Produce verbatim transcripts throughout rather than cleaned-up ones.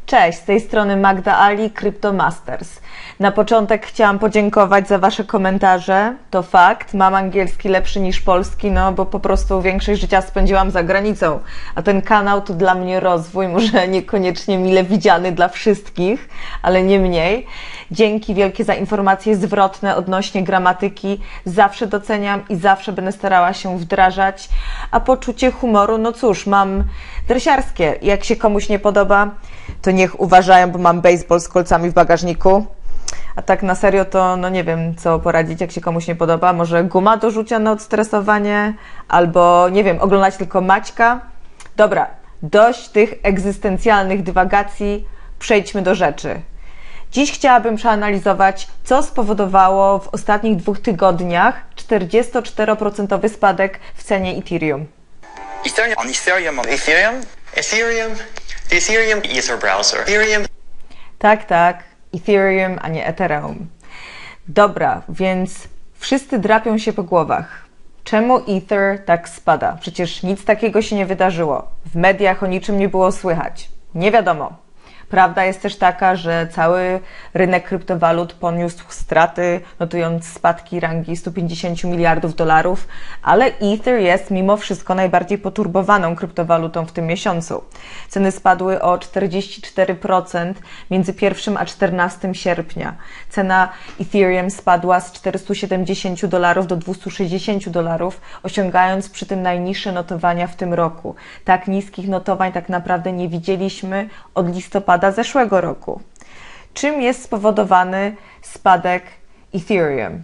Cześć, z tej strony Magda Ali, CryptoMasters. Na początek chciałam podziękować za Wasze komentarze. To fakt, mam angielski lepszy niż polski, no bo po prostu większość życia spędziłam za granicą. A ten kanał to dla mnie rozwój, może niekoniecznie mile widziany dla wszystkich, ale nie mniej. Dzięki wielkie za informacje zwrotne odnośnie gramatyki. Zawsze doceniam i zawsze będę starała się wdrażać. A poczucie humoru, no cóż, mam dresiarskie. Jak się komuś nie podoba, to niech uważają, bo mam baseball z kolcami w bagażniku. A tak na serio to, no nie wiem, co poradzić, jak się komuś nie podoba. Może guma do rzucia na odstresowanie, albo, nie wiem, oglądać tylko Maćka. Dobra, dość tych egzystencjalnych dywagacji, przejdźmy do rzeczy. Dziś chciałabym przeanalizować, co spowodowało w ostatnich dwóch tygodniach czterdziestoczteroprocentowy spadek w cenie Ethereum. Ethereum, on Ethereum, on Ethereum, Ethereum, Ethereum, Ether browser, Ethereum. Tak, tak, Ethereum, a nie Ethereum. Dobra, więc wszyscy drapią się po głowach. Czemu Ether tak spada? Przecież nic takiego się nie wydarzyło. W mediach o niczym nie było słychać. Nie wiadomo. Prawda jest też taka, że cały rynek kryptowalut poniósł straty, notując spadki rangi stu pięćdziesięciu miliardów dolarów, ale Ether jest mimo wszystko najbardziej poturbowaną kryptowalutą w tym miesiącu. Ceny spadły o czterdzieści cztery procent między pierwszym a czternastym sierpnia. Cena Ethereum spadła z czterystu siedemdziesięciu dolarów do dwustu sześćdziesięciu dolarów, osiągając przy tym najniższe notowania w tym roku. Tak niskich notowań tak naprawdę nie widzieliśmy od listopada zeszłego roku. Czym jest spowodowany spadek Ethereum?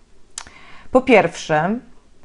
Po pierwsze,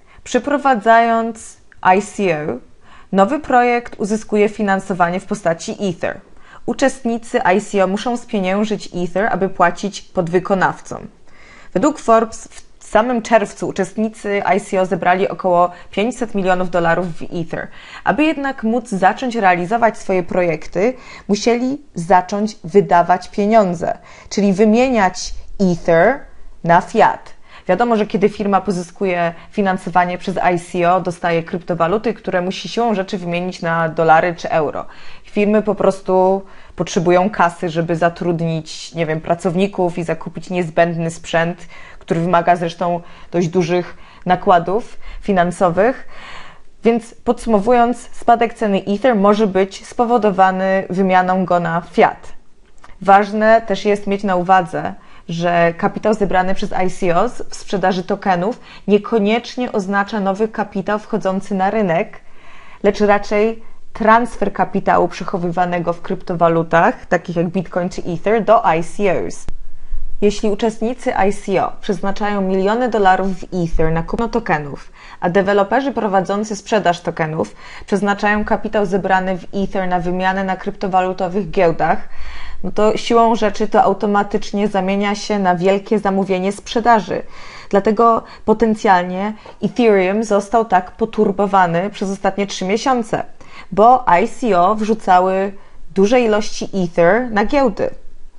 przeprowadzając I C O, nowy projekt uzyskuje finansowanie w postaci Ether. Uczestnicy I C O muszą spieniężyć Ether, aby płacić podwykonawcom. Według Forbes w samym czerwcu uczestnicy I C O zebrali około pięćset milionów dolarów w Ether. Aby jednak móc zacząć realizować swoje projekty, musieli zacząć wydawać pieniądze, czyli wymieniać Ether na fiat. Wiadomo, że kiedy firma pozyskuje finansowanie przez I C O, dostaje kryptowaluty, które musi siłą rzeczy wymienić na dolary czy euro. Firmy po prostu potrzebują kasy, żeby zatrudnić, nie wiem, pracowników i zakupić niezbędny sprzęt, który wymaga zresztą dość dużych nakładów finansowych. Więc podsumowując, spadek ceny Ether może być spowodowany wymianą go na fiat. Ważne też jest mieć na uwadze, że kapitał zebrany przez I C O w sprzedaży tokenów niekoniecznie oznacza nowy kapitał wchodzący na rynek, lecz raczej transfer kapitału przechowywanego w kryptowalutach, takich jak Bitcoin czy Ether, do I C Os. Jeśli uczestnicy I C O przeznaczają miliony dolarów w Ether na kupno tokenów, a deweloperzy prowadzący sprzedaż tokenów przeznaczają kapitał zebrany w Ether na wymianę na kryptowalutowych giełdach, no to siłą rzeczy to automatycznie zamienia się na wielkie zamówienie sprzedaży. Dlatego potencjalnie Ethereum został tak poturbowany przez ostatnie trzy miesiące, bo I C O wrzucały duże ilości Ether na giełdy.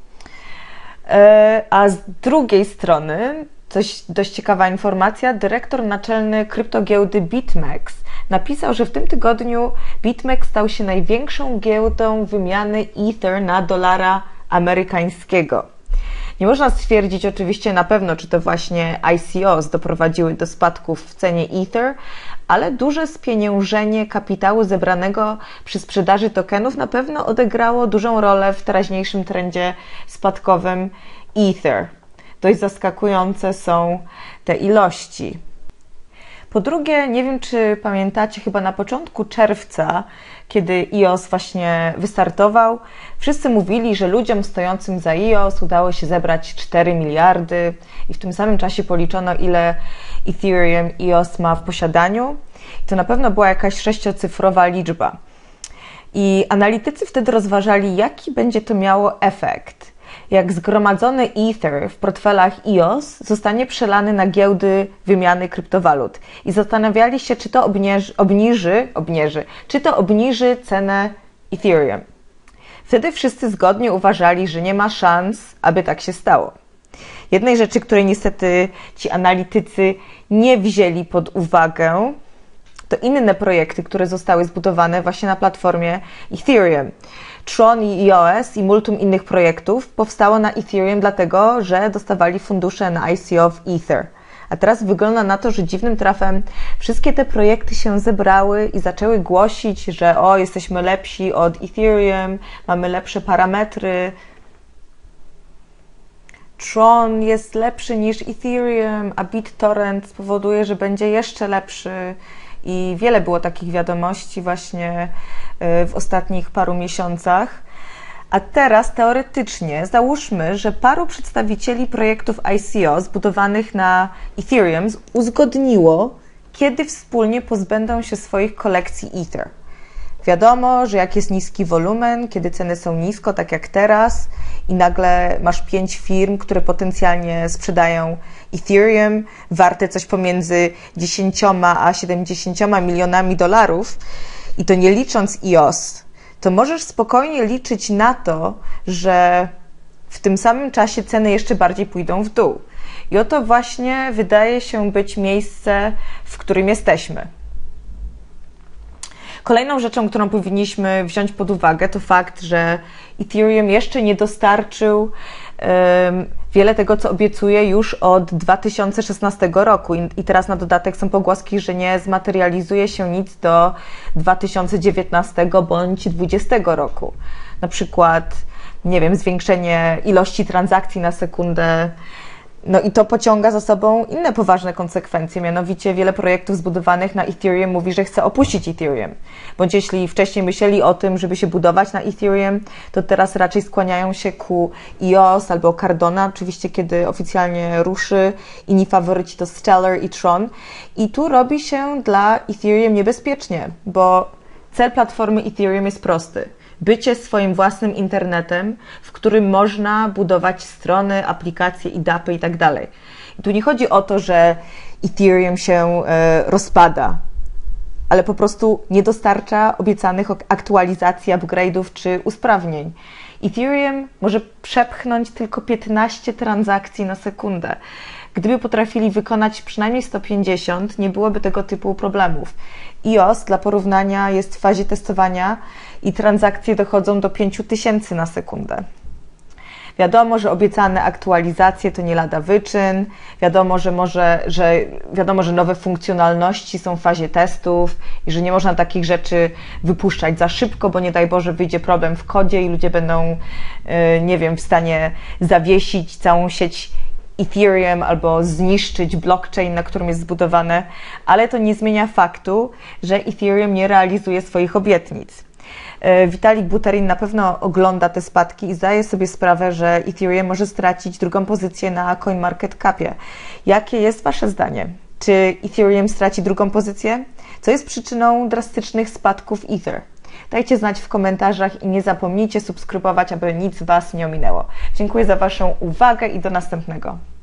A z drugiej strony, coś dość ciekawa informacja, dyrektor naczelny kryptogiełdy BitMEX napisał, że w tym tygodniu BitMEX stał się największą giełdą wymiany Ether na dolara amerykańskiego. Nie można stwierdzić oczywiście na pewno, czy to właśnie I C Os doprowadziły do spadków w cenie Ether, ale duże spieniężenie kapitału zebranego przy sprzedaży tokenów na pewno odegrało dużą rolę w teraźniejszym trendzie spadkowym Ether. Dość zaskakujące są te ilości. Po drugie, nie wiem, czy pamiętacie, chyba na początku czerwca, kiedy E O S właśnie wystartował, wszyscy mówili, że ludziom stojącym za E O S udało się zebrać cztery miliardy i w tym samym czasie policzono, ile Ethereum E O S ma w posiadaniu. I to na pewno była jakaś sześciocyfrowa liczba. I analitycy wtedy rozważali, jaki będzie to miało efekt, jak zgromadzony Ether w portfelach E O S zostanie przelany na giełdy wymiany kryptowalut i zastanawiali się, czy to obniży, obniży, obniży, czy to obniży cenę Ethereum. Wtedy wszyscy zgodnie uważali, że nie ma szans, aby tak się stało. Jednej rzeczy, której niestety ci analitycy nie wzięli pod uwagę, to inne projekty, które zostały zbudowane właśnie na platformie Ethereum. Tron i E O S i multum innych projektów powstało na Ethereum dlatego, że dostawali fundusze na I C O w Ether. A teraz wygląda na to, że dziwnym trafem wszystkie te projekty się zebrały i zaczęły głosić, że o, jesteśmy lepsi od Ethereum, mamy lepsze parametry. Tron jest lepszy niż Ethereum, a BitTorrent spowoduje, że będzie jeszcze lepszy. I wiele było takich wiadomości właśnie w ostatnich paru miesiącach. A teraz teoretycznie załóżmy, że paru przedstawicieli projektów I C O zbudowanych na Ethereum uzgodniło, kiedy wspólnie pozbędą się swoich kolekcji Ether. Wiadomo, że jak jest niski wolumen, kiedy ceny są nisko, tak jak teraz, i nagle masz pięć firm, które potencjalnie sprzedają Ethereum, warte coś pomiędzy dziesięcioma a siedemdziesięcioma milionami dolarów, i to nie licząc E O S, to możesz spokojnie liczyć na to, że w tym samym czasie ceny jeszcze bardziej pójdą w dół. I oto właśnie wydaje się być miejsce, w którym jesteśmy. Kolejną rzeczą, którą powinniśmy wziąć pod uwagę, to fakt, że Ethereum jeszcze nie dostarczył um, wiele tego, co obiecuje już od dwa tysiące szesnastego roku. I, I teraz na dodatek są pogłoski, że nie zmaterializuje się nic do dwa tysiące dziewiętnastego bądź dwudziestego roku. Na przykład, nie wiem, zwiększenie ilości transakcji na sekundę. No i to pociąga za sobą inne poważne konsekwencje, mianowicie wiele projektów zbudowanych na Ethereum mówi, że chce opuścić Ethereum. Bądź jeśli wcześniej myśleli o tym, żeby się budować na Ethereum, to teraz raczej skłaniają się ku E O S albo Cardano, oczywiście kiedy oficjalnie ruszy. Inni faworyci to Stellar i Tron. I tu robi się dla Ethereum niebezpiecznie, bo cel platformy Ethereum jest prosty. Bycie swoim własnym internetem, w którym można budować strony, aplikacje i dapy i tak dalej. I tu nie chodzi o to, że Ethereum się e, rozpada, ale po prostu nie dostarcza obiecanych aktualizacji, upgrade'ów czy usprawnień. Ethereum może przepchnąć tylko piętnaście transakcji na sekundę. Gdyby potrafili wykonać przynajmniej sto pięćdziesiąt, nie byłoby tego typu problemów. E O S dla porównania jest w fazie testowania i transakcje dochodzą do pięć tysięcy na sekundę. Wiadomo, że obiecane aktualizacje to nie lada wyczyn, wiadomo, że może, że wiadomo, że nowe funkcjonalności są w fazie testów i że nie można takich rzeczy wypuszczać za szybko, bo nie daj Boże wyjdzie problem w kodzie i ludzie będą, nie wiem, w stanie zawiesić całą sieć Ethereum albo zniszczyć blockchain, na którym jest zbudowane, ale to nie zmienia faktu, że Ethereum nie realizuje swoich obietnic. Vitalik Buterin na pewno ogląda te spadki i zdaje sobie sprawę, że Ethereum może stracić drugą pozycję na CoinMarketCapie. Jakie jest Wasze zdanie? Czy Ethereum straci drugą pozycję? Co jest przyczyną drastycznych spadków Ether? Dajcie znać w komentarzach i nie zapomnijcie subskrybować, aby nic Was nie ominęło. Dziękuję za Waszą uwagę i do następnego.